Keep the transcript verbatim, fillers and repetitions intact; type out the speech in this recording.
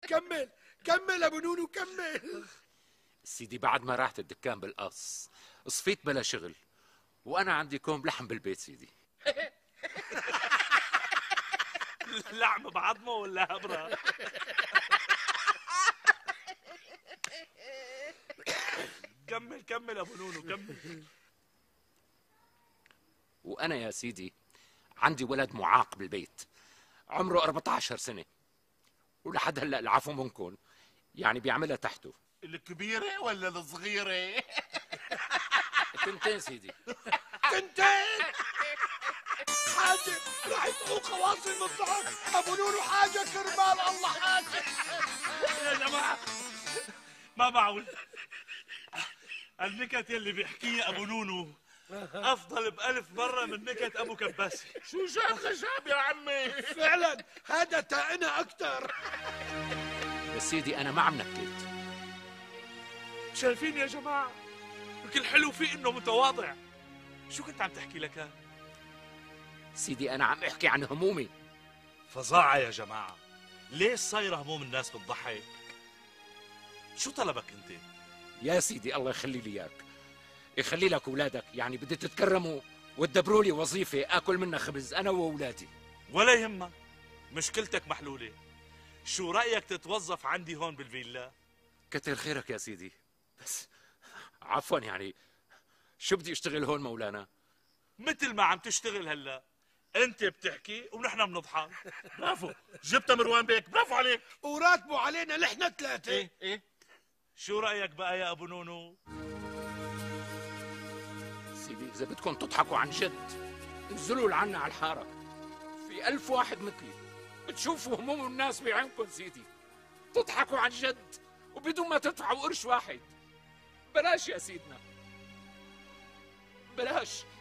كمل كمل ابو نونو كمل. سيدي بعد ما راحت الدكان بالقص صفيت بلا شغل، وانا عندي كوم لحم بالبيت سيدي. لحم بعظمه ولا هبره؟ كمل كمل ابو نونو كمل. وانا يا سيدي عندي ولد معاق بالبيت عمره أربعة عشر سنة، ولحد هلا العفو منكم يعني بيعملها تحته. الكبيرة ولا الصغيرة؟ تنتين سيدي. تنتين. حاجة راح يبقوا قواصل من الضحك. ابو نونو حاجة كرمال الله حاجة. يا جماعة ما معقول النكت يلي بيحكيها ابو نونو افضل بألف مرة من نكت ابو كباسي. شو جاب غشاب يا عمي؟ فعلا هذا تائنا اكثر. يا سيدي انا ما عم نكت. شايفين يا جماعة الكل حلو فيه انه متواضع. شو كنت عم تحكي لك؟ سيدي انا عم احكي عن همومي. فظاعة يا جماعة، ليش صايرة هموم الناس بتضحك؟ شو طلبك انت؟ يا سيدي الله يخلي لي اياك، يخلي لك اولادك، يعني بدي تتكرموا وتدبروا لي وظيفة اكل منها خبز انا واولادي. ولا يهمك، مشكلتك محلولة. شو رأيك تتوظف عندي هون بالفيلا؟ كتر خيرك يا سيدي، بس عفوا يعني شو بدي اشتغل هون مولانا؟ مثل ما عم تشتغل هلا، انت بتحكي ونحن بنضحك. برافو، جبتها مروان بيك، برافو عليك. وراتبوا علينا نحن ثلاثة. ايه ايه. شو رأيك بقى يا ابو نونو؟ سيدي اذا بدكم تضحكوا عن جد انزلوا لعنا على الحارة، في ألف واحد مثلي بتشوفوا هموم الناس بعينكم سيدي، تضحكوا عن جد وبدون ما تدفعوا قرش واحد. بلاش يا سيدنا بلاش.